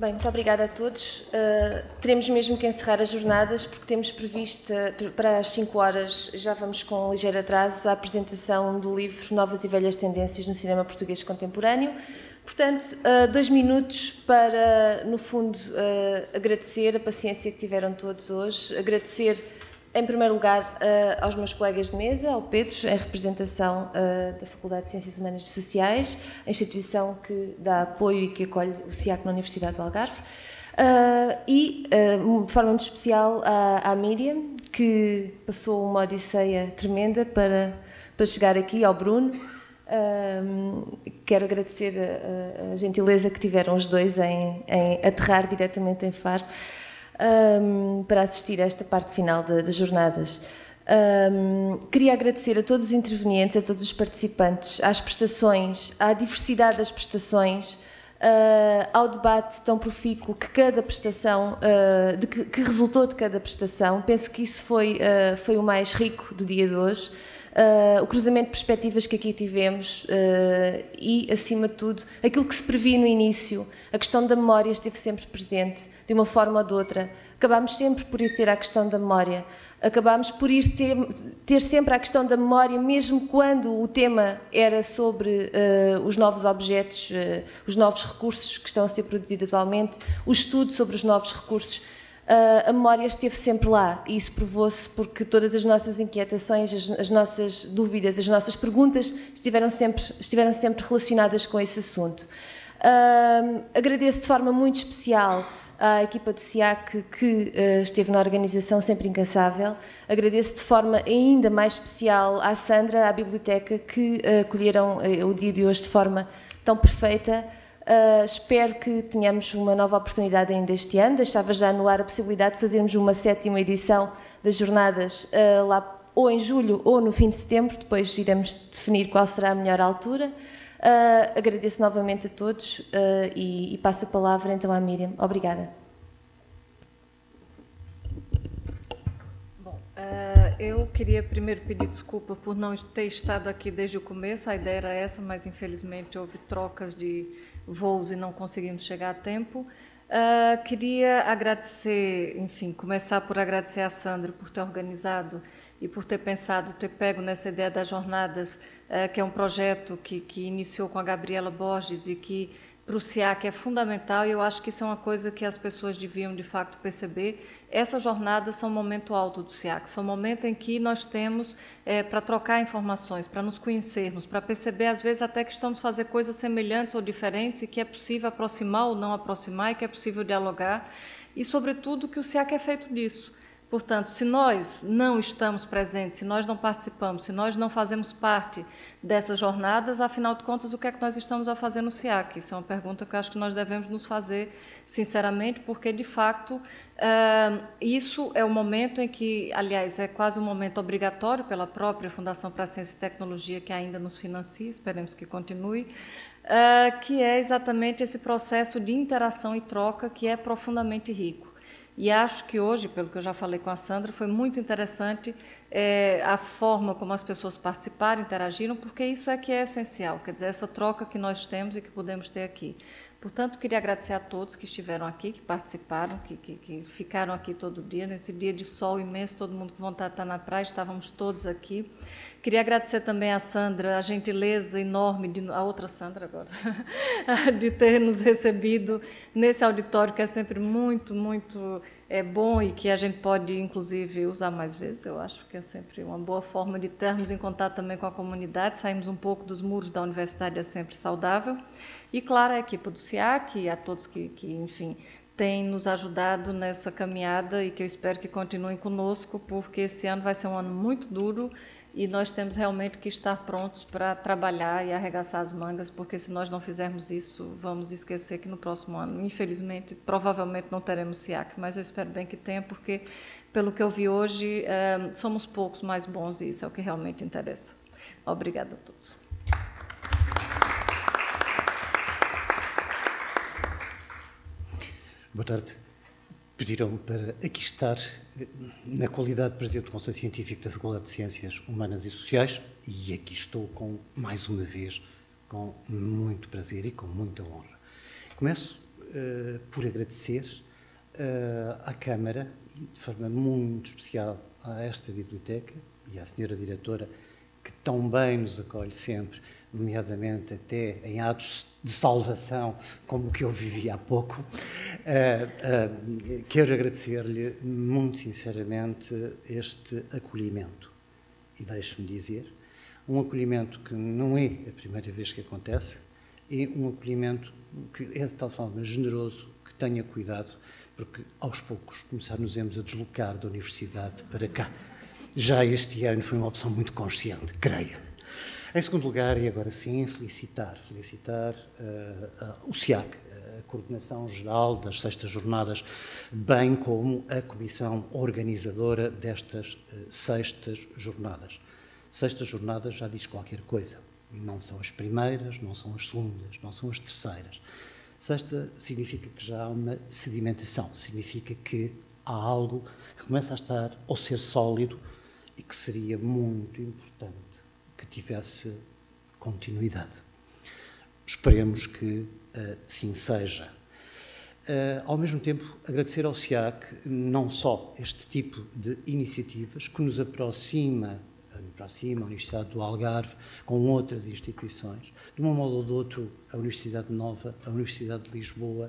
Bem, muito obrigada a todos. Teremos mesmo que encerrar as jornadas porque temos previsto para as 5 horas, já vamos com um ligeiro atraso, a apresentação do livro Novas e Velhas Tendências no Cinema Português Contemporâneo. Portanto, 2 minutos para, no fundo, agradecer a paciência que tiveram todos hoje, agradecer, em primeiro lugar, aos meus colegas de mesa, ao Pedro, em representação da Faculdade de Ciências Humanas e Sociais, a instituição que dá apoio e que acolhe o SIAC na Universidade do Algarve, e, de forma muito especial, à Miriam, que passou uma odisseia tremenda para chegar aqui, ao Bruno. Quero agradecer a gentileza que tiveram os dois em aterrar diretamente em Faro para assistir a esta parte final das jornadas. Queria agradecer a todos os intervenientes, a todos os participantes, às prestações, à diversidade das prestações, ao debate tão profícuo que cada prestação, que resultou de cada prestação. Penso que isso foi o mais rico do dia de hoje. O cruzamento de perspectivas que aqui tivemos e, acima de tudo, aquilo que se previa no início, a questão da memória esteve sempre presente, de uma forma ou de outra. Acabámos sempre por ir ter a questão da memória, acabámos por ir ter sempre a questão da memória, mesmo quando o tema era sobre os novos objetos, os novos recursos que estão a ser produzidos atualmente, o estudo sobre os novos recursos. A memória esteve sempre lá e isso provou-se porque todas as nossas inquietações, as nossas dúvidas, as nossas perguntas estiveram sempre relacionadas com esse assunto. Agradeço de forma muito especial à equipa do SIAC que esteve na organização sempre incansável. Agradeço de forma ainda mais especial à Sandra, à biblioteca, que acolheram o dia de hoje de forma tão perfeita. Espero que tenhamos uma nova oportunidade ainda este ano. Deixava já no ar a possibilidade de fazermos uma 7ª edição das jornadas lá ou em julho ou no fim de setembro, depois iremos definir qual será a melhor altura. Agradeço novamente a todos e passo a palavra então à Miriam. Obrigada. Eu queria primeiro pedir desculpa por não ter estado aqui desde o começo, a ideia era essa, mas infelizmente houve trocas de voos e não conseguimos chegar a tempo. Queria agradecer, enfim, começar por agradecer a Sandra por ter organizado e por ter pensado, ter pego nessa ideia das jornadas, que é um projeto que iniciou com a Gabriela Borges e que para o SIAC é fundamental, e eu acho que isso é uma coisa que as pessoas deviam, de fato, perceber. Essas jornadas são um momento alto do SIAC, são um momento em que nós temos para trocar informações, para nos conhecermos, para perceber, às vezes, até que estamos fazendo coisas semelhantes ou diferentes e que é possível aproximar ou não aproximar e que é possível dialogar, e, sobretudo, que o SIAC é feito disso. Portanto, se nós não estamos presentes, se nós não participamos, se nós não fazemos parte dessas jornadas, afinal de contas, o que é que nós estamos a fazer no SIAC? Isso é uma pergunta que eu acho que nós devemos nos fazer sinceramente, porque, de fato, isso é o momento em que, aliás, é quase um momento obrigatório pela própria Fundação para a Ciência e Tecnologia, que ainda nos financia, esperemos que continue, que é exatamente esse processo de interação e troca que é profundamente rico. E acho que hoje, pelo que eu já falei com a Sandra, foi muito interessante a forma como as pessoas participaram, interagiram, porque isso é que é essencial, quer dizer, essa troca que nós temos e que podemos ter aqui. Portanto, queria agradecer a todos que estiveram aqui, que participaram, que ficaram aqui todo dia, nesse dia de sol imenso, todo mundo com vontade de estar na praia, estávamos todos aqui. Queria agradecer também a Sandra, a gentileza enorme, a outra Sandra agora, de ter nos recebido nesse auditório, que é sempre muito, muito bom e que a gente pode, inclusive, usar mais vezes. Eu acho que é sempre uma boa forma de termos em contato também com a comunidade, sairmos um pouco dos muros da universidade, é sempre saudável. E, claro, a equipe do SIAC e a todos que enfim, têm nos ajudado nessa caminhada e que eu espero que continuem conosco, porque esse ano vai ser um ano muito duro e nós temos realmente que estar prontos para trabalhar e arregaçar as mangas, porque se nós não fizermos isso, vamos esquecer que no próximo ano, infelizmente, provavelmente não teremos SIAC, mas eu espero bem que tenha, porque, pelo que eu vi hoje, somos poucos mais bons e isso é o que realmente interessa. Obrigada a todos. Boa tarde. Pediram-me para aqui estar na qualidade de Presidente do Conselho Científico da Faculdade de Ciências Humanas e Sociais e aqui estou mais uma vez, com muito prazer e com muita honra. Começo por agradecer à Câmara, de forma muito especial a esta biblioteca e à senhora diretora, que tão bem nos acolhe sempre, nomeadamente até em atos de salvação, como o que eu vivi há pouco. Quero agradecer-lhe muito sinceramente este acolhimento. E deixe-me dizer, um acolhimento que não é a primeira vez que acontece, é um acolhimento que é de tal forma generoso que tenha cuidado, porque aos poucos começar-nos-emos a deslocar da universidade para cá. Já este ano foi uma opção muito consciente, creio. Em segundo lugar, e agora sim, felicitar o SIAC, a Coordenação Geral das Sextas Jornadas, bem como a Comissão Organizadora destas Sextas Jornadas. Sextas Jornadas já diz qualquer coisa. Não são as primeiras, não são as segundas, não são as terceiras. Sexta significa que já há uma sedimentação, significa que há algo que começa a estar ou ser sólido e que seria muito importante que tivesse continuidade. Esperemos que assim seja. Ao mesmo tempo, agradecer ao SIAC não só este tipo de iniciativas que nos aproxima a Universidade do Algarve com outras instituições, de um modo ou de outro, a Universidade Nova, a Universidade de Lisboa,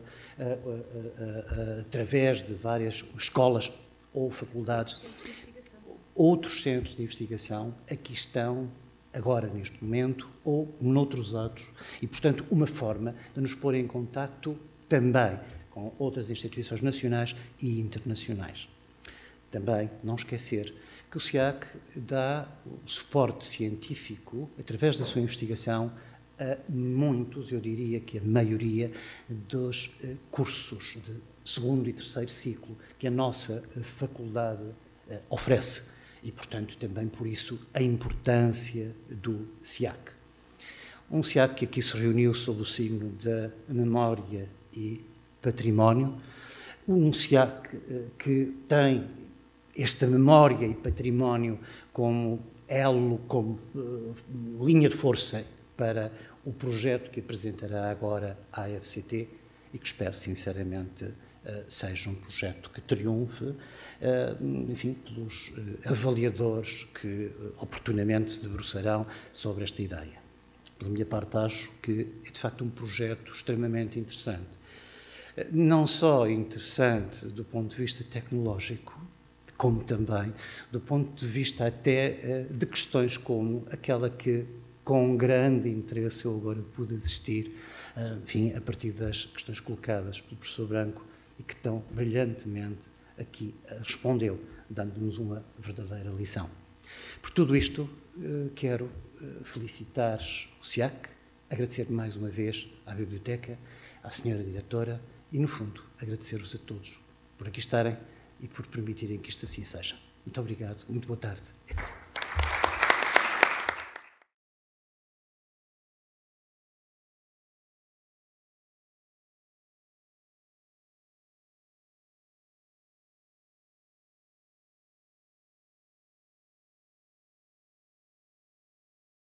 através de várias escolas ou faculdades, outros centros de investigação, aqui estão agora, neste momento, ou noutros atos, e, portanto, uma forma de nos pôr em contacto também com outras instituições nacionais e internacionais. Também não esquecer que o SIAC dá o suporte científico, através da sua investigação, a muitos, eu diria que a maioria, dos cursos de segundo e terceiro ciclo que a nossa faculdade oferece. E, portanto, também por isso a importância do SIAC. Um SIAC que aqui se reuniu sob o signo da memória e património, um SIAC que tem esta memória e património como elo, como linha de força para o projeto que apresentará agora à AFCT e que espero, sinceramente, seja um projeto que triunfe, enfim, pelos avaliadores que oportunamente se debruçarão sobre esta ideia. Pela minha parte, acho que é, de facto, um projeto extremamente interessante. Não só interessante do ponto de vista tecnológico, como também do ponto de vista até de questões como aquela que, com grande interesse, eu agora pude assistir, enfim, a partir das questões colocadas pelo professor Branco e que tão brilhantemente aqui respondeu, dando-nos uma verdadeira lição. Por tudo isto, quero felicitar o SIAC, agradecer mais uma vez à Biblioteca, à senhora diretora e, no fundo, agradecer-vos a todos por aqui estarem e por permitirem que isto assim seja. Muito obrigado, muito boa tarde.